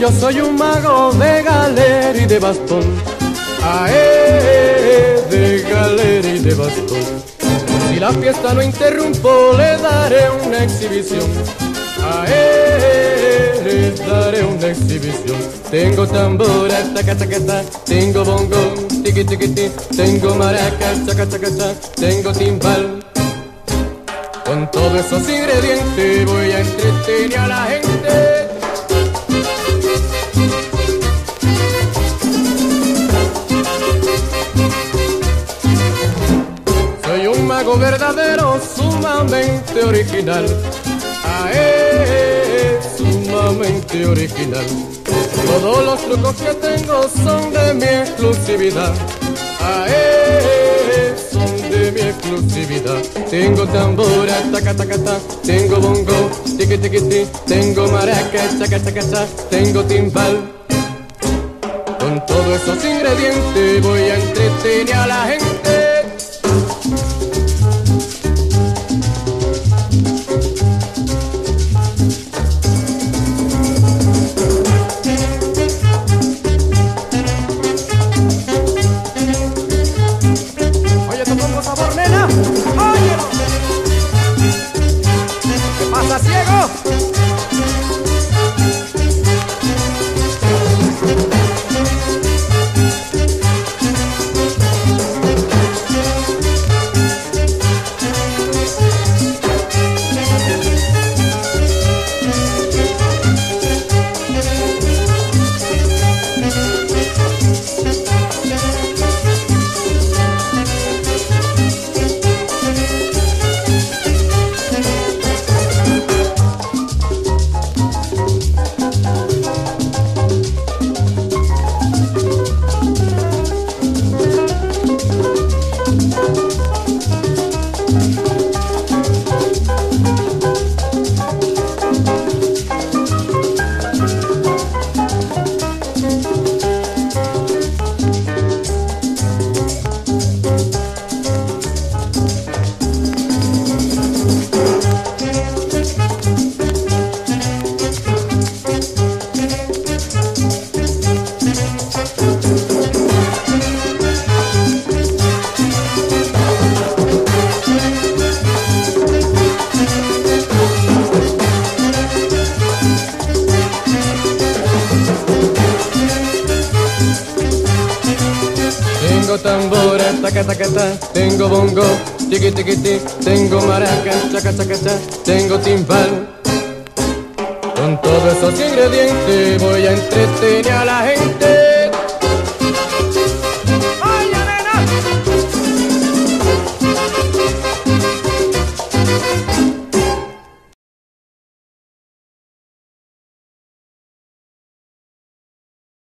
yo soy un mago de galera y de bastón. De galera y de bastón. Si la fiesta no interrumpo, le daré una exhibición. Le daré una exhibición. Tengo tambora, taca, taca, taca. Tengo bongo, tiqui, tiqui, ti. Tengo maraca, chaca, chaca, chaca. Tengo timbal. Con todos esos ingredientes voy a entretener a la gente. Soy un mago verdadero, sumamente original. Sumamente original. Todos los trucos que tengo son de mi exclusividad. Son de mi exclusividad. Tengo tambora, taca, taca, taca. Tengo bongo, tiqui, tiqui, ti. Tengo maraca, chaca, chaca, chaca. Tengo timbal. Con todos esos ingredientes voy a entretener a la gente. ¡Ciego! Tengo tambora, taca, taca, taca. Tengo bongo, tiqui, tiqui, ti. Tengo maraca, chaca, chaca, chaca. Tengo timbal. Con todos esos ingredientes voy a entretener a la gente.